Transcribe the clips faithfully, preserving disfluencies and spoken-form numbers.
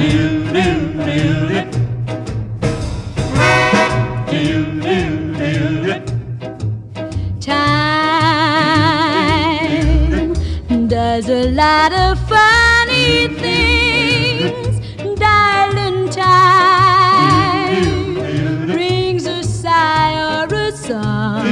Time does a lot of funny things, darling. Time brings a sigh or a song,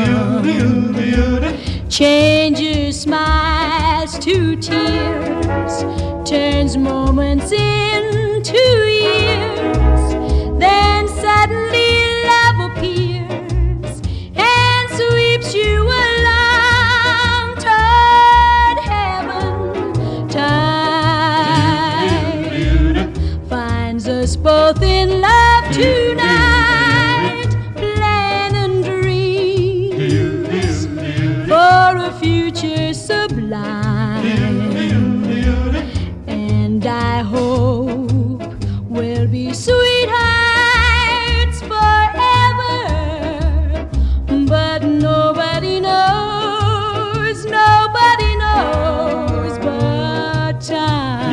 changes smiles to tears, turns moments into years. Then suddenly love appears and sweeps you along toward heaven. Time finds us both in love tonight, planning dreams for a future sublime. And I hope we'll be sweethearts forever. But nobody knows, nobody knows but time.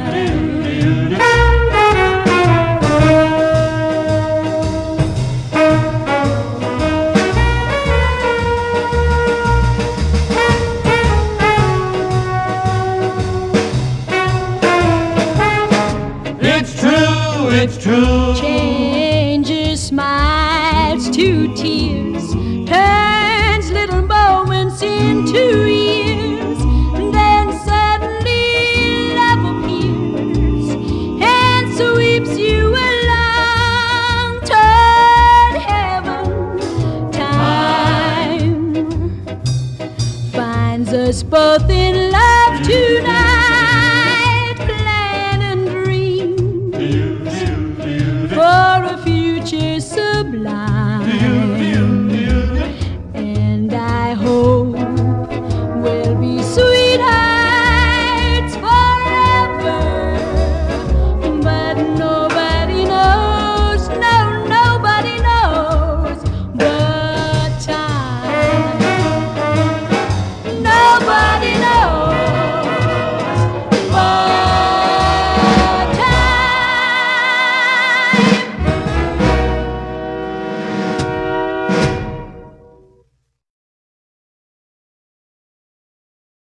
It's true, it's true. Changes smiles to tears, turns little moments into